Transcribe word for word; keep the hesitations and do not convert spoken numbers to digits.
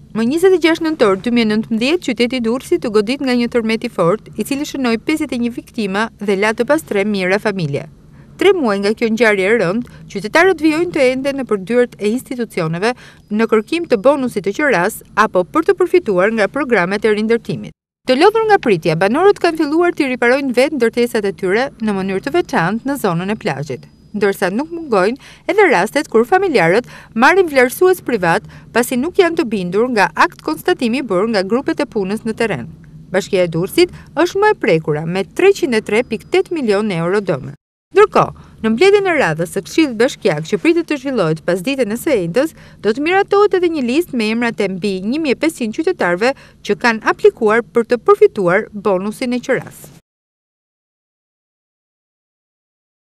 Më njëzet e gjashtë nëntor dy mijë e nëntëmbëdhjetë, qyteti i Durrësit u godit nga një tërmet i fortë, i cili shënoi pesëdhjetë e një viktima dhe la të pastrem mijëra familje. Tre muaj nga kjo ngjarje e rëndë, qytetarët vijojnë të ende në përdyert e institucioneve në kërkim të bonusit të qeras apo për të përfituar nga programet e rindërtimit. Të lodhur nga pritja, banorët kanë filluar të riparojnë vetë ndërtesat e tyre në mënyrë të veçantë në zonën e plazhit, ndërsa nuk mungojnë edhe rastet kur familjarët marrin vlerësues privat pasi nuk janë të bindur nga akt konstatimi bërë nga grupet e punës në terren. Bashkia e Durrësit është më e prekura me treqind e tre pikë tetë milion euro dëme. Ndërkohë, në mbledhjen e radhës së Këshillit Bashkiak që pritet të zhvillohet pas ditën e së njëjtës, do të miratohet edhe një listë me emrat e mbi një mijë e pesëqind qytetarëve që kanë aplikuar për të përfituar bonusin e qeras.